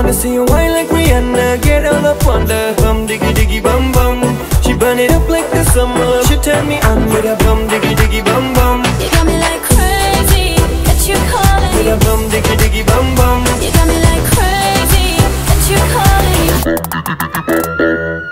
wanna see you whine like Rihanna, get all up on the bum diggy diggy bum bum. She burn it up like the summer. She turn me on with a bum diggy diggy bum bum. You got me like crazy, that you calling. With a bum diggy diggy bum bum. You got me like crazy, that you calling.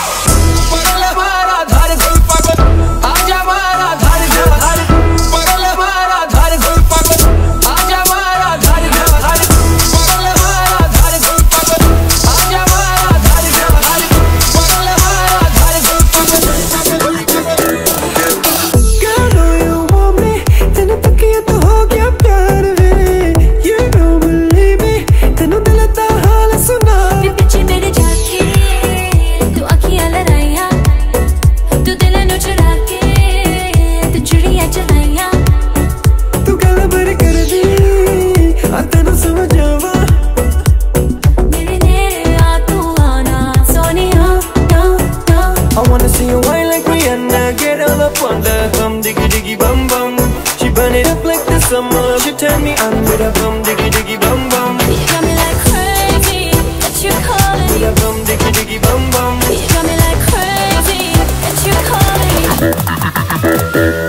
Summer, she turn me on with a bum diggy diggy bum bum. You got me like crazy, that you calling. With a bum diggy diggy bum bum. You got me like crazy, that you calling.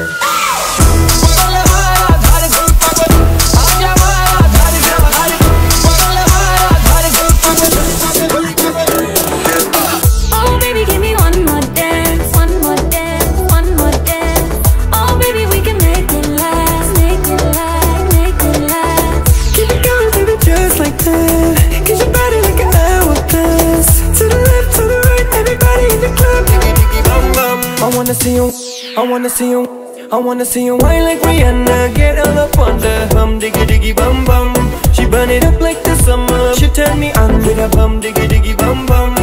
I wanna see you whine like Rihanna, get all up on the bum diggy diggy bum bum. She burn it up like the summer. She turn me on with a bum diggy diggy bum bum.